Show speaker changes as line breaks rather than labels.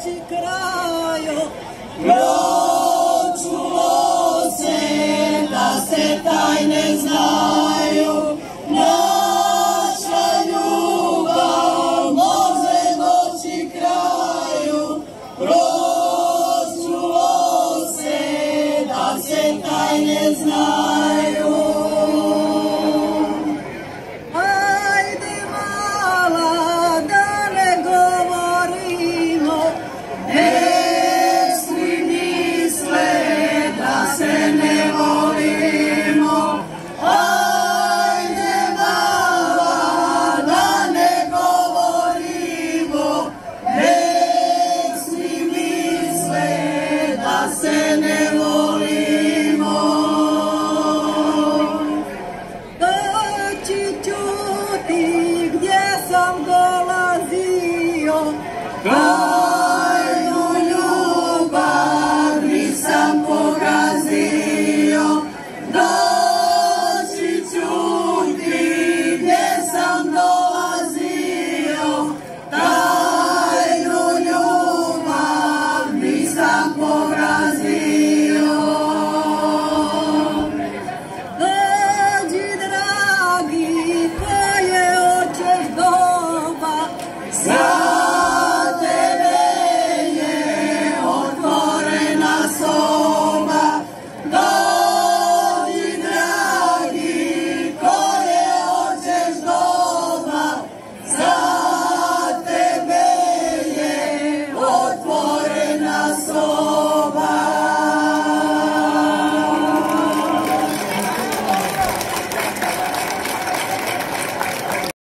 noći kraju, pročulo se da se tajne znaju, naša ljubav može doći kraju, pročulo se da se tajne znaju. Ajde mala da ne govorimo, nek svi misle da se ne volimo. Ajde mala da ne govorimo, nek svi misle da se ne